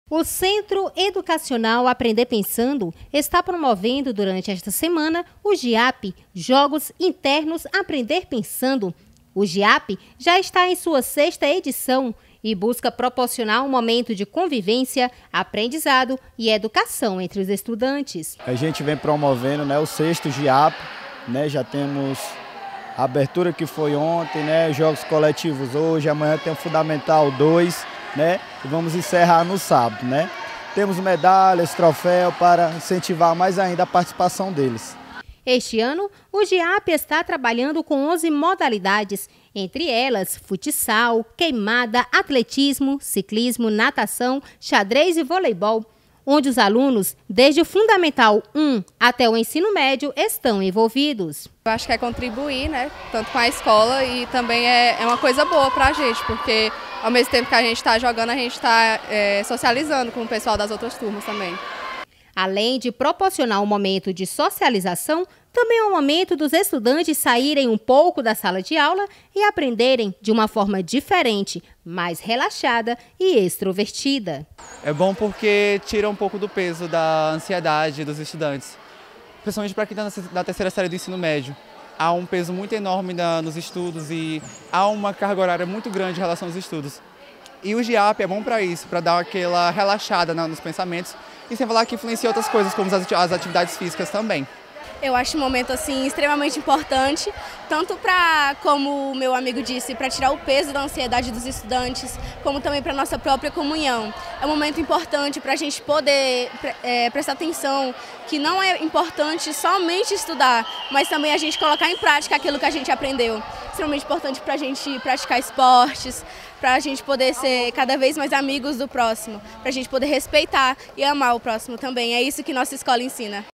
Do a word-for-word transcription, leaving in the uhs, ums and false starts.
O Centro Educacional Aprender Pensando está promovendo durante esta semana o GIAP, Jogos Internos Aprender Pensando. O GIAP já está em sua sexta edição e busca proporcionar um momento de convivência, aprendizado e educação entre os estudantes. A gente vem promovendo, né, o sexto GIAP, né, já temos a abertura que foi ontem, né, jogos coletivos hoje, amanhã tem o Fundamental dois. Né? E vamos encerrar no sábado, né? Temos medalhas, troféu para incentivar mais ainda a participação deles. Este ano, o GIAP está trabalhando com onze modalidades, entre elas futsal, queimada, atletismo, ciclismo, natação, xadrez e voleibol, onde os alunos, desde o Fundamental um até o ensino médio, estão envolvidos. Eu acho que é contribuir, né, tanto com a escola e também é, é uma coisa boa para a gente, porque ao mesmo tempo que a gente está jogando, a gente está é, socializando com o pessoal das outras turmas também. Além de proporcionar um momento de socialização, também é um momento dos estudantes saírem um pouco da sala de aula e aprenderem de uma forma diferente, mais relaxada e extrovertida. É bom porque tira um pouco do peso da ansiedade dos estudantes, principalmente para quem está na terceira série do ensino médio. Há um peso muito enorme na, nos estudos e há uma carga horária muito grande em relação aos estudos. E o GIAP é bom para isso, para dar aquela relaxada na, nos pensamentos e sem falar que influencia outras coisas, como as, as atividades físicas também. Eu acho um momento assim extremamente importante, tanto para, como o meu amigo disse, para tirar o peso da ansiedade dos estudantes, como também para a nossa própria comunhão. É um momento importante para a gente poder é, prestar atenção que não é importante somente estudar, mas também a gente colocar em prática aquilo que a gente aprendeu. Extremamente importante para a gente praticar esportes, para a gente poder ser cada vez mais amigos do próximo, para a gente poder respeitar e amar o próximo também. É isso que nossa escola ensina.